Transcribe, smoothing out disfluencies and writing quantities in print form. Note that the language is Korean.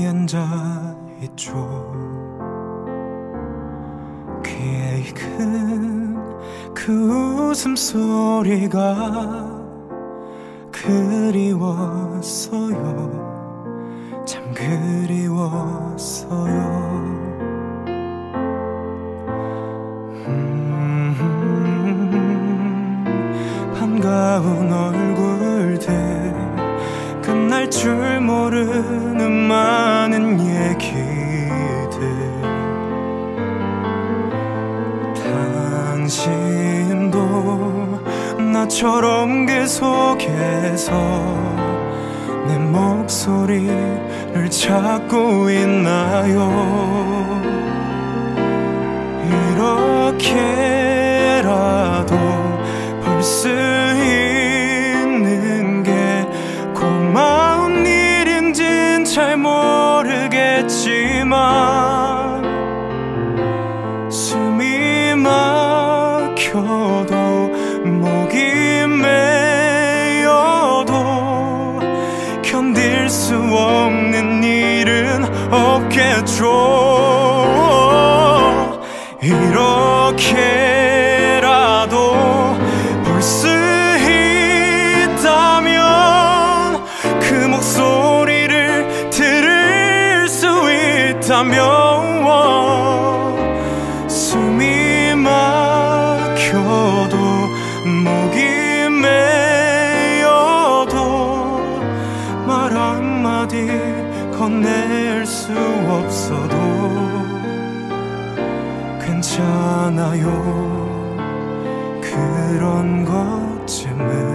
앉아있죠. 귀에 익은 그 웃음소리가 그리웠어요. 참 그리웠어요. 반가운 얼굴들, 끝날 줄 모르는 많은 얘기들, 당신도 나처럼 그 속에서 내 목소리를 찾고 있나요? 이렇게라도 볼 수 있는 게 고마운 일인진 잘 모르겠지만, 숨이 막혀도 목이 메어도 견딜 수 없는 일은 없겠죠. 이렇게라도 볼 수 있다면, 그 목소리를 들을 수 있다면, 숨이 막혀도 목이 메어도 말 한마디 건넬 수 없어도 괜찮아요. 그런 것쯤은